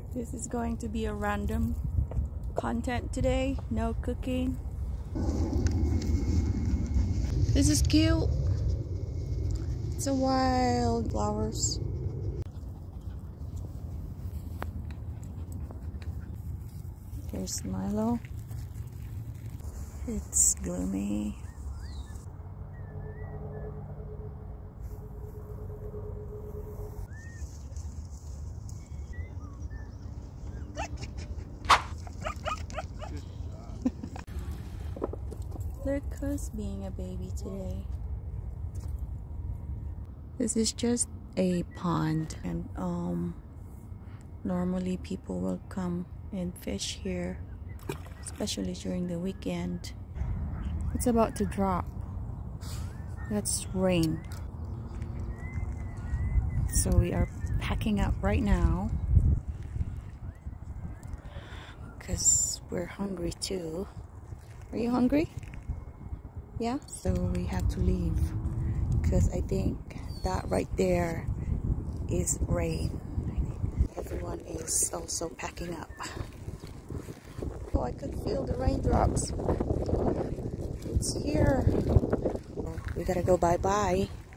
This is going to be a random content today. No cooking. This is cute. It's a wildflowers. Here's Milo. It's gloomy. Look who's being a baby today. This is just a pond, and normally people will come and fish here, especially during the weekend. It's about to drop. That's rain. So we are packing up right now because we're hungry too. Are you hungry? Yeah? So we have to leave because I think that right there is rain. Everyone is also packing up. Oh, I could feel the raindrops. It's here. We gotta go bye-bye.